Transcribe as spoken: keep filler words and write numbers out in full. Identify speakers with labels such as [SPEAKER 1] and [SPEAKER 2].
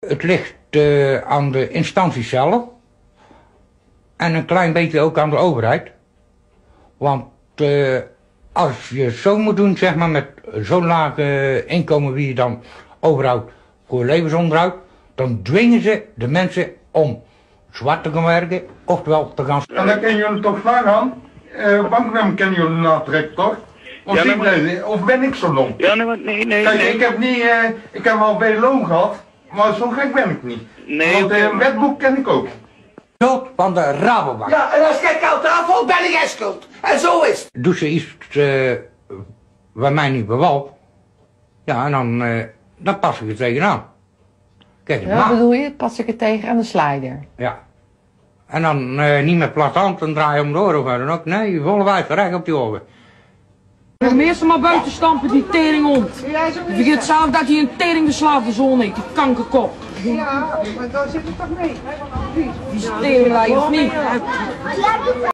[SPEAKER 1] Het ligt uh, aan de instantie zelf en een klein beetje ook aan de overheid. Want uh, als je zo moet doen, zeg maar, met zo'n laag uh, inkomen wie je dan overhoudt voor levensonderhoud, dan dwingen ze de mensen om zwart te gaan werken, oftewel te gaan...
[SPEAKER 2] En dan kunnen jullie toch nagaan, uh, banknamen kennen jullie natrekken toch? Of,
[SPEAKER 3] ja, maar...
[SPEAKER 2] ik, of ben ik zo dom?
[SPEAKER 3] Ja, nee, nee, nee.
[SPEAKER 2] Kijk,
[SPEAKER 3] nee.
[SPEAKER 2] ik heb niet, uh, ik heb al bij de loon gehad, maar zo gek ben ik niet.
[SPEAKER 3] Nee.
[SPEAKER 2] Want het uh, wetboek ken ik ook.
[SPEAKER 1] Schuld van de Rabobank.
[SPEAKER 4] Ja, en als ik geld afval, ben ik schuld. En zo is het.
[SPEAKER 1] Doe ze iets uh, wat mij niet bevalt, ja, en dan, uh, dan pas ik er tegenaan. Kijk,
[SPEAKER 5] ja, wat bedoel je? Pas ik er tegen aan de slider?
[SPEAKER 1] Ja. En dan uh, niet met platte hand en draai je om de oren of dan ook. Nee, volle wijs, recht op die ogen.
[SPEAKER 6] Je moet eerst maar buiten stampen, die teringhond. Je vergeet zelf dat hij een teringbeslaafde zoon heeft, die kankerkop.
[SPEAKER 7] Ja, maar daar zit het toch mee?
[SPEAKER 6] Die is teringlijn of niet?